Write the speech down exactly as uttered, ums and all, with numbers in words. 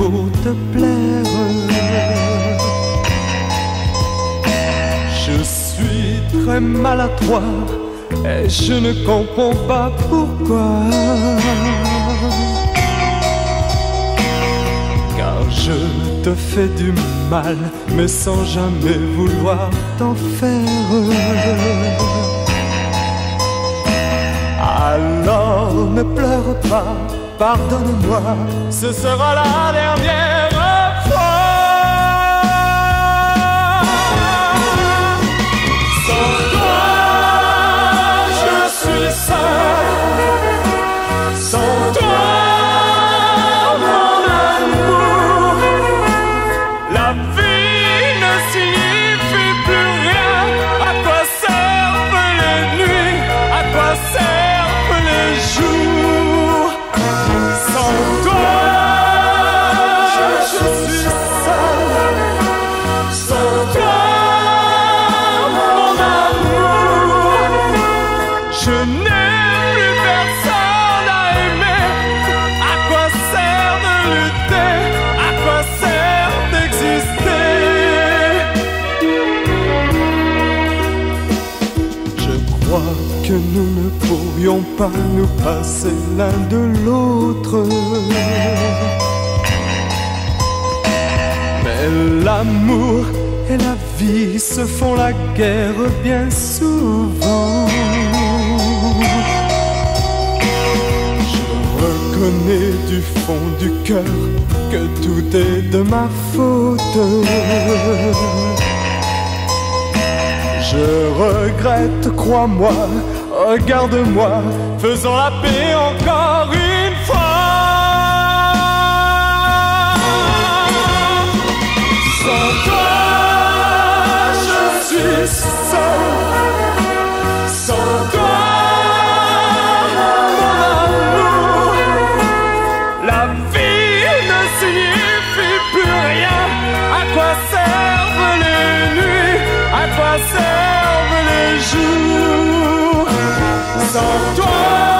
pour te plaire. Je suis très maladroit et je ne comprends pas pourquoi. Car je te fais du mal, mais sans jamais vouloir t'en faire. Alors ne pleure pas, pardonne-moi, ce sera la dernière fois. Sans toi, je suis seul. Sans toi, mon amour, la vie ne signifie plus rien. À quoi servent les nuits? À quoi servent les jours? Sans toi, je suis seul. Sans toi, mon amour, je n'ai plus personne à aimer. À quoi sert de lutter? À quoi sert d'exister? Je crois que nous ne pourrions pas nous passer l'un de l'autre. Mais l'amour et la vie se font la guerre bien souvent. Je reconnais du fond du cœur que tout est de ma faute. Je regrette, crois-moi, regarde-moi, faisons la paix encore une fois. Sans toi, je suis seul. Sans toi, mon amour, la vie ne signifie plus rien. À quoi servent les nuits? À quoi servent les jours? Sans toi,